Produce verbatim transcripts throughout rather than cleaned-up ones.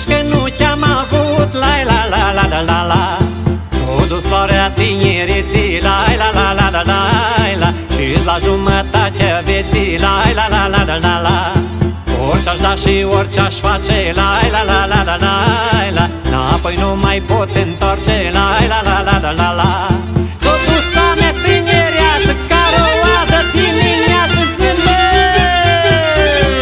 că nu te-am avut, la la la la la la la. S-o dus floarea tinereții, la la la la la la la. Și-s la jumătatea vieții, la la la la la la la. Orice-aș da și orice-aș face, la la la la la la la. N-apoi nu mai pot întoarce, la la la la la la la. S-o dus a mea tinereață, care o adă dimineață zâmbet.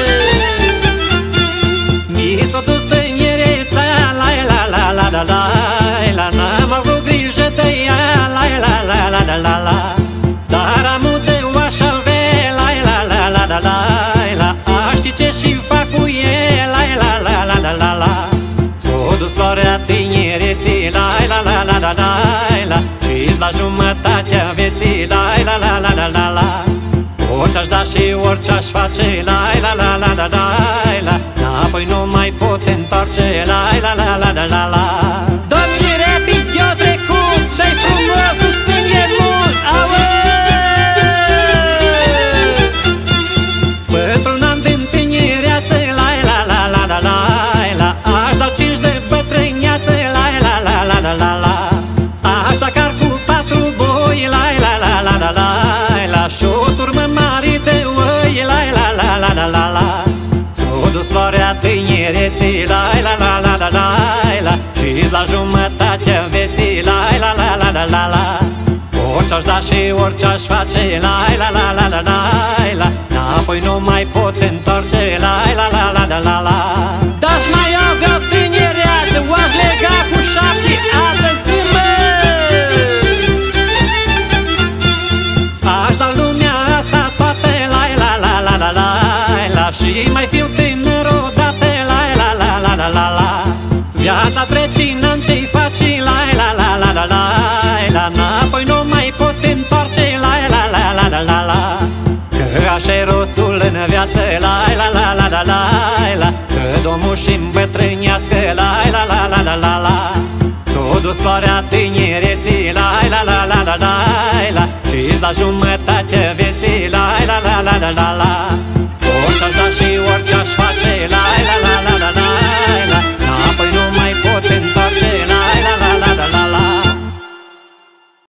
Mi s-o dus tinereța, la la la la la la la. N-am avut grijă de ea, la la la la la la la. Dar amul de o-aș avea, la la la la la la la. A ști ce și fac cu el, la la la la la la la. S-o dus floarea tinereții, la la la la la la la. Și-s la jumătatea vieții, la la la la la la la. Orice-aș da și orice-aș face, la la la la la la la. N-apoi nu mai pot întoarce, la la la la la la la. Doamne, rapid eu trecut, ce-ai frumos, nu ține mult, auă! Pentru-un an din tinereață, la la la la la la la. Aș da cinci de bătrâneață, la la la la la la la. Aș da car cu patru boi, la la la la la la la. Și o turmă mare de oi, la la la la la la la. S-o dus floarea tinereții, la la la la la la la. Și-s la jumătatea vieții, la la la la la la la. Orice-aș da și orice-aș face, la la la la la la la. N-apoi nu mai pot întoarce, la la la la la la la. Dar-aș mai avea tinereață, o-aș lega cu șapte ață zâmbet. Aș da lumea asta toată, la la la la la la la. Și mai fiu tânăr odată, la la la la la la la. Viața trece, n-am ce-i faci, la la la la la la la. N-apoi nu mai pot întoarce, la la la la la la la. Că așa-i rostul în viață, la la la la la la la. Că domnul și-mi bătrânească, la la la la la la la. S-o dus floarea tinereții, la la la la la la la. Și-s la jumătatea vieții, la la la la la la la.